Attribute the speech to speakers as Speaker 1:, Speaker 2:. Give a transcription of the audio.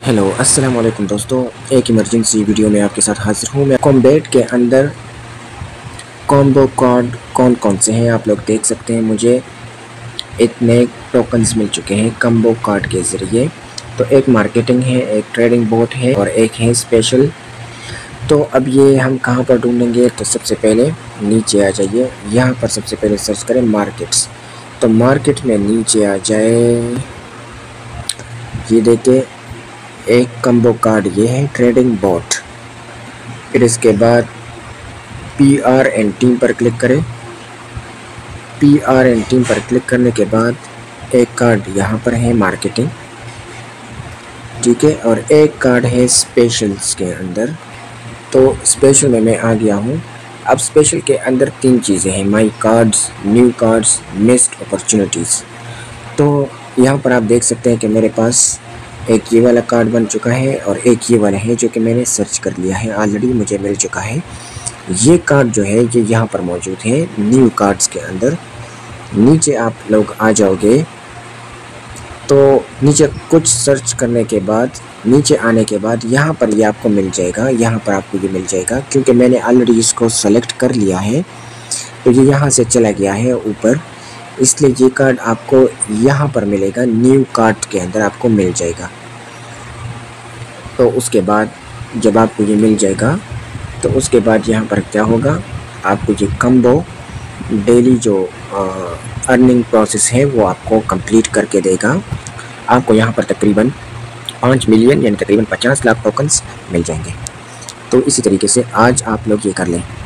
Speaker 1: Hello अस्सलाम वालेकुम दोस्तों, एक इमरजेंसी वीडियो में आपके साथ हाजिर हूँ। मैं कॉम्बैट के अंदर कॉम्बो कार्ड कौन कौन से हैं आप लोग देख सकते हैं। मुझे इतने टोकन्स मिल चुके हैं कॉम्बो कार्ड के ज़रिए। तो एक मार्केटिंग है, एक ट्रेडिंग बोट है और एक है स्पेशल। तो अब ये हम कहाँ पर ढूंढेंगे? तो सबसे पहले नीचे आ जाइए, यहाँ पर सबसे पहले सर्च करें मार्केट्स। तो मार्केट में नीचे आ जाए, ये देखिए एक कम्बो कार्ड ये है ट्रेडिंग बोट। फिर इसके बाद PR एंड टीम पर क्लिक करें। PR एंड टीम पर क्लिक करने के बाद एक कार्ड यहाँ पर है मार्केटिंग, ठीक है, और एक कार्ड है स्पेशल्स के अंदर। तो स्पेशल में मैं आ गया हूँ। अब स्पेशल के अंदर तीन चीज़ें हैं, my cards, new cards, missed opportunities. तो यहाँ पर आप देख सकते हैं कि मेरे पास एक ये वाला कार्ड बन चुका है और एक ये वाला है जो कि मैंने सर्च कर लिया है, ऑलरेडी मुझे मिल चुका है। ये कार्ड जो है ये यहाँ पर मौजूद है न्यू कार्ड्स के अंदर। नीचे आप लोग आ जाओगे तो नीचे कुछ सर्च करने के बाद, नीचे आने के बाद यहाँ पर ये आपको मिल जाएगा, यहाँ पर आपको ये मिल जाएगा। क्योंकि मैंने ऑलरेडी इसको सेलेक्ट कर लिया है तो ये यहाँ से चला गया है ऊपर, इसलिए ये कार्ड आपको यहाँ पर मिलेगा, न्यू कार्ड के अंदर आपको मिल जाएगा। तो उसके बाद जब आपको ये मिल जाएगा तो उसके बाद यहाँ पर क्या होगा, आपको ये कम्बो डेली जो अर्निंग प्रोसेस है वो आपको कंप्लीट करके देगा। आपको यहाँ पर तकरीबन 5 मिलियन यानी तकरीबन 50 लाख टोकन्स मिल जाएंगे। तो इसी तरीके से आज आप लोग ये कर लें।